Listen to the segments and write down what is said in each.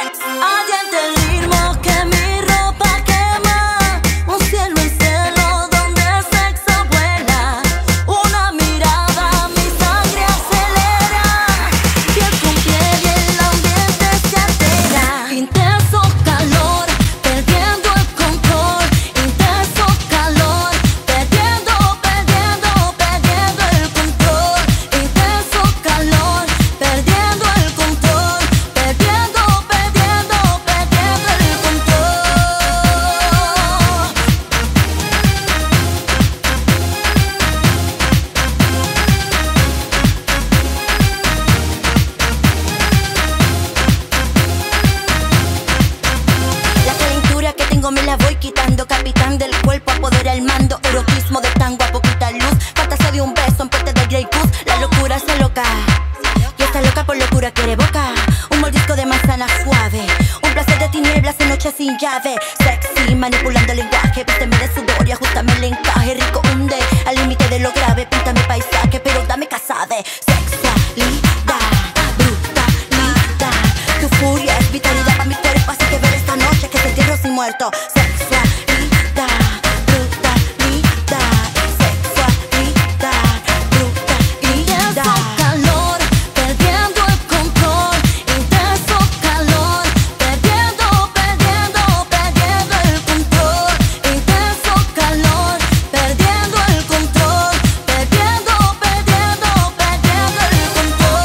Ardiente el ritmo que mi ropa quema, un cielo en cielo donde el sexo vuela, una mirada mi sangre acelera, piel con piel y el ambiente se altera. Intenso calor, perdiendo el control, intenso calor, perdiendo el control, intenso calor, perdiendo el control, perdiendo el control. La calentura que tengo me la voy quitando, capitán del cuerpo, a poder al mando, erotismo de tango a poquita luz, fantasía de un beso en puente de Grey Goose, la locura se loca, y está loca por locura quiere boca, un mordisco de manzana suave, un placer de tinieblas en noche sin llave, sexy, manipulando el lenguaje, vísteme de sudor y ajustame el encaje, rico hunde, al límite de lo grave, píntame paisaje, pero dame casabe, sexualidad, brutalidad, tu furia es vitalidad para mi cuerpo, así que ver esta noche que te entierro sin muerto, sexualidad, brutalidad, sexualidad, brutalidad. Intenso calor, perdiendo el control, intenso calor, perdiendo el control, intenso calor, perdiendo el control, perdiendo el control, perdiendo el control.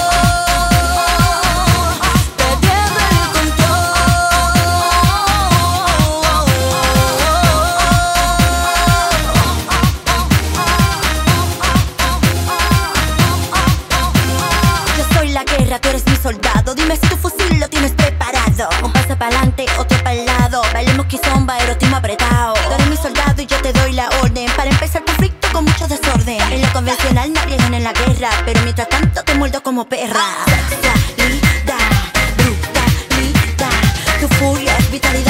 Yo soy la guerra, tú eres mi soldado. Dime si tu fusil lo tienes preparado. Un paso para adelante, otro para el lado. Bailemos quizomba, erotismo apretado. Tú eres mi soldado y yo te doy la orden para empezar el conflicto con mucho desorden. En lo convencional no arriesgan en la guerra, pero mientras tanto te muerdo como perra. Sexualidad, brutalidad, tu furia es vitalidad.